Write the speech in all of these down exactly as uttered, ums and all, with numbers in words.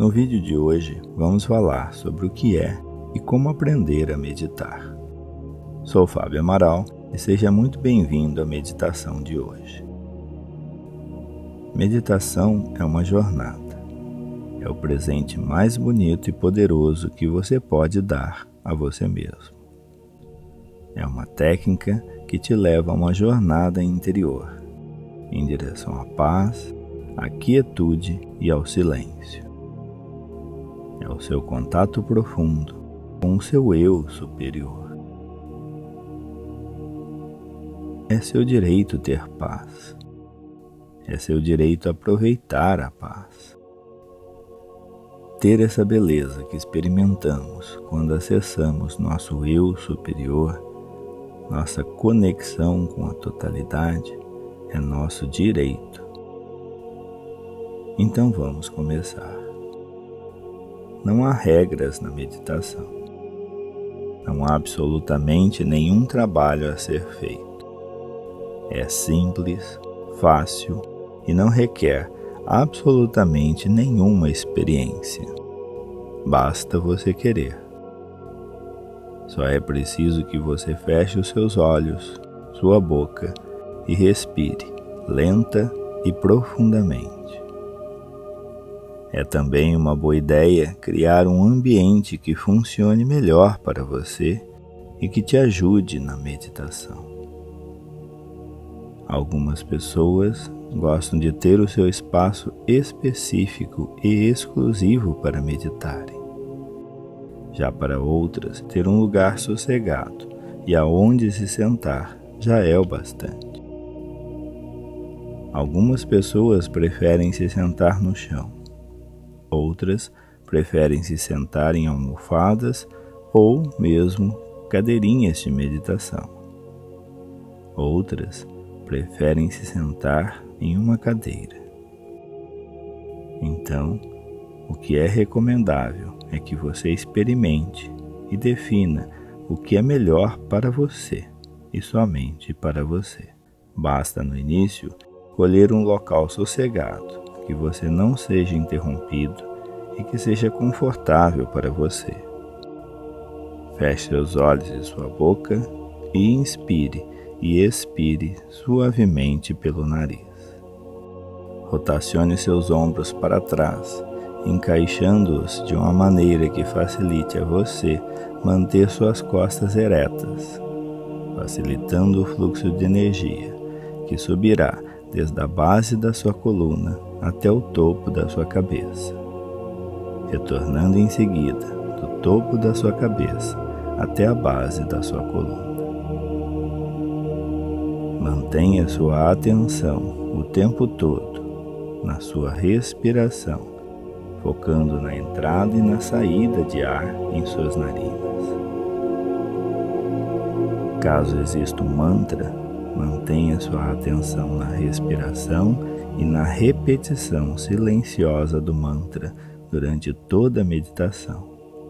No vídeo de hoje, vamos falar sobre o que é e como aprender a meditar. Sou Fábio Amaral e seja muito bem-vindo à meditação de hoje. Meditação é uma jornada. É o presente mais bonito e poderoso que você pode dar a você mesmo. É uma técnica que te leva a uma jornada interior, em direção à paz, à quietude e ao silêncio. É o seu contato profundo com o seu eu superior. É seu direito ter paz. É seu direito aproveitar a paz. Ter essa beleza que experimentamos quando acessamos nosso eu superior, nossa conexão com a totalidade, é nosso direito. Então vamos começar. Não há regras na meditação. Não há absolutamente nenhum trabalho a ser feito. É simples, fácil e não requer absolutamente nenhuma experiência. Basta você querer. Só é preciso que você feche os seus olhos, sua boca e respire lenta e profundamente. É também uma boa ideia criar um ambiente que funcione melhor para você e que te ajude na meditação. Algumas pessoas gostam de ter o seu espaço específico e exclusivo para meditarem. Já para outras, ter um lugar sossegado e aonde se sentar já é o bastante. Algumas pessoas preferem se sentar no chão. Outras preferem se sentar em almofadas ou mesmo cadeirinhas de meditação. Outras preferem se sentar em uma cadeira. Então, o que é recomendável é que você experimente e defina o que é melhor para você e somente para você. Basta no início escolher um local sossegado, que você não seja interrompido e que seja confortável para você. Feche seus olhos e sua boca e inspire e expire suavemente pelo nariz. Rotacione seus ombros para trás, encaixando-os de uma maneira que facilite a você manter suas costas eretas, facilitando o fluxo de energia que subirá desde a base da sua coluna até o topo da sua cabeça, retornando em seguida do topo da sua cabeça até a base da sua coluna. Mantenha sua atenção o tempo todo na sua respiração, focando na entrada e na saída de ar em suas narinas. Caso exista um mantra, mantenha sua atenção na respiração e na repetição silenciosa do mantra durante toda a meditação.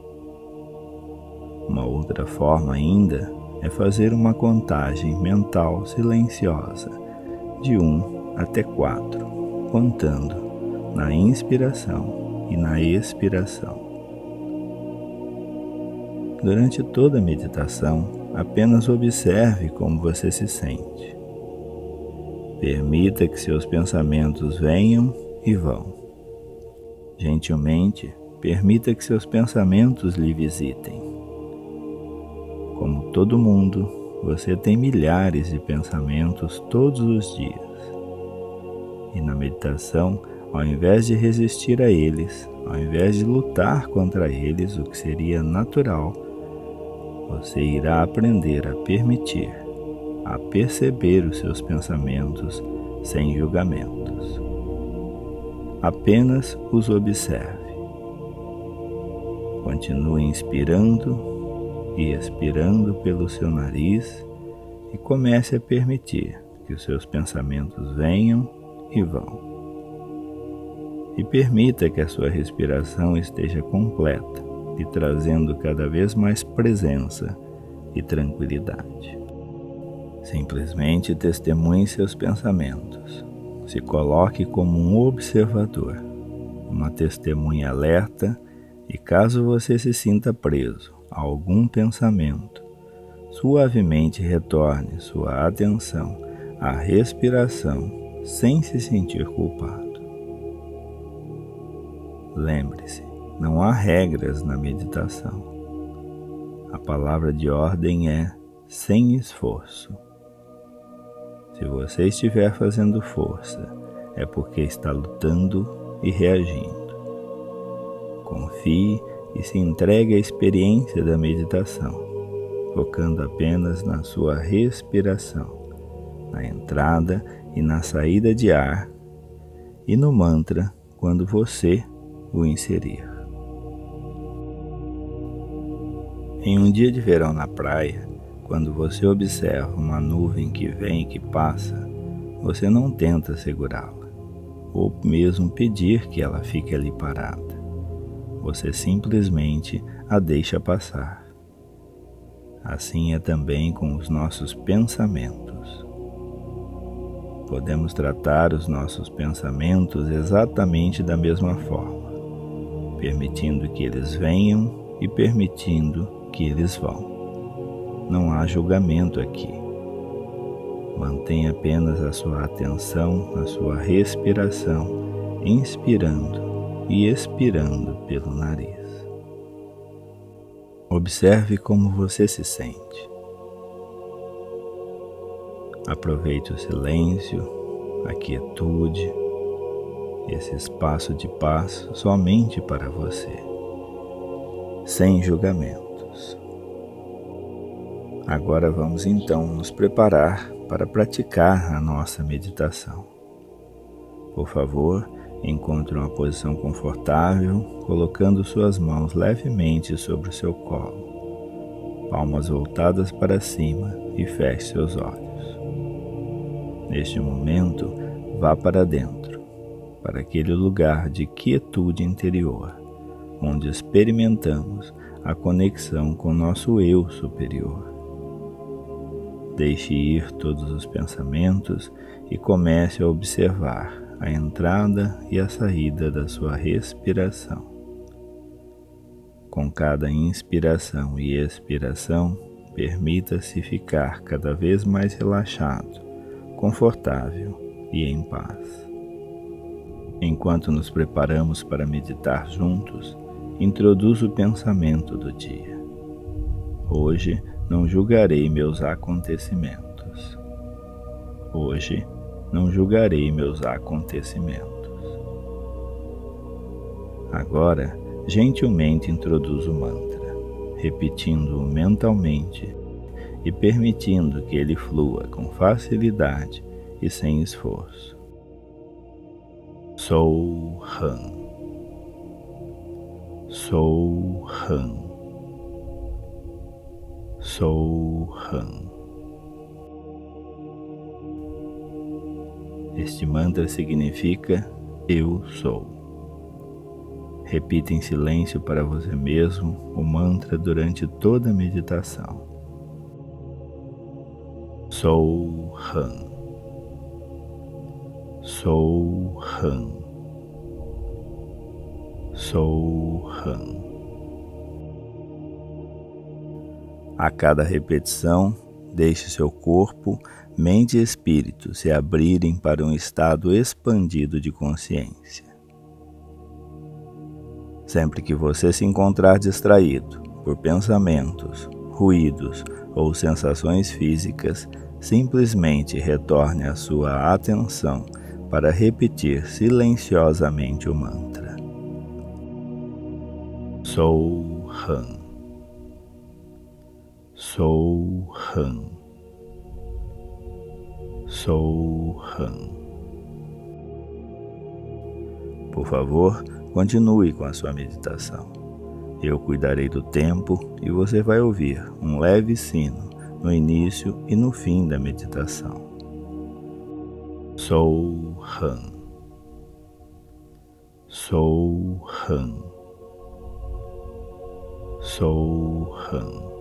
Uma outra forma ainda é fazer uma contagem mental silenciosa de um até quatro, contando na inspiração e na expiração. Durante toda a meditação, apenas observe como você se sente. Permita que seus pensamentos venham e vão. Gentilmente, permita que seus pensamentos lhe visitem. Como todo mundo, você tem milhares de pensamentos todos os dias. E na meditação, ao invés de resistir a eles, ao invés de lutar contra eles, o que seria natural, você irá aprender a permitir, a perceber os seus pensamentos sem julgamentos. Apenas os observe. Continue inspirando e expirando pelo seu nariz e comece a permitir que os seus pensamentos venham e vão. E permita que a sua respiração esteja completa e trazendo cada vez mais presença e tranquilidade. Simplesmente testemunhe seus pensamentos. Se coloque como um observador uma testemunha alerta, e caso você se sinta preso a algum pensamento, suavemente retorne sua atenção à respiração sem se sentir culpado. Lembre-se, não há regras na meditação. A palavra de ordem é sem esforço. Se você estiver fazendo força, é porque está lutando e reagindo. Confie e se entregue à experiência da meditação, focando apenas na sua respiração, na entrada e na saída de ar, e no mantra quando você o inserir. Em um dia de verão na praia, quando você observa uma nuvem que vem e que passa, você não tenta segurá-la, ou mesmo pedir que ela fique ali parada. Você simplesmente a deixa passar. Assim é também com os nossos pensamentos. Podemos tratar os nossos pensamentos exatamente da mesma forma, permitindo que eles venham e permitindo que eles vão. Não há julgamento aqui. Mantenha apenas a sua atenção na sua respiração, inspirando e expirando pelo nariz. Observe como você se sente. Aproveite o silêncio, a quietude, esse espaço de paz somente para você, sem julgamentos. Agora vamos então nos preparar para praticar a nossa meditação. Por favor, encontre uma posição confortável, colocando suas mãos levemente sobre o seu colo, palmas voltadas para cima, e feche seus olhos. Neste momento, vá para dentro, para aquele lugar de quietude interior, onde experimentamos a conexão com nosso eu superior. Deixe ir todos os pensamentos e comece a observar a entrada e a saída da sua respiração. Com cada inspiração e expiração, permita-se ficar cada vez mais relaxado, confortável e em paz. Enquanto nos preparamos para meditar juntos, introduza o pensamento do dia. Hoje não julgarei meus acontecimentos. Hoje não julgarei meus acontecimentos. Agora, gentilmente introduza o mantra, repetindo-o mentalmente e permitindo que ele flua com facilidade e sem esforço. Sou Han. Sou Han. Sou Han. Este mantra significa Eu Sou. Repita em silêncio para você mesmo o mantra durante toda a meditação. Sou Han. Sou Han. Sou Han. A cada repetição, deixe seu corpo, mente e espírito se abrirem para um estado expandido de consciência. Sempre que você se encontrar distraído por pensamentos, ruídos ou sensações físicas, simplesmente retorne a sua atenção para repetir silenciosamente o mantra. Sou Han. Sou Han. Sou Han. Por favor, continue com a sua meditação. Eu cuidarei do tempo e você vai ouvir um leve sino no início e no fim da meditação. Sou Han. Sou Han. Sou Han.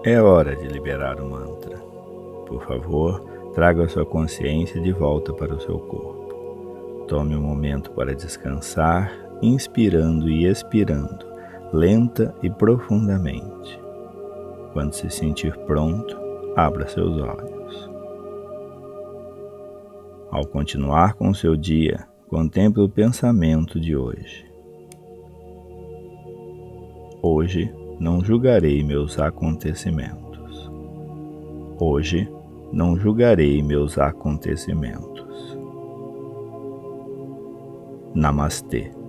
É hora de liberar o mantra. Por favor, traga a sua consciência de volta para o seu corpo. Tome um momento para descansar, inspirando e expirando, lenta e profundamente. Quando se sentir pronto, abra seus olhos. Ao continuar com o seu dia, contemple o pensamento de hoje. Hoje não julgarei meus acontecimentos. Hoje não julgarei meus acontecimentos. Namastê.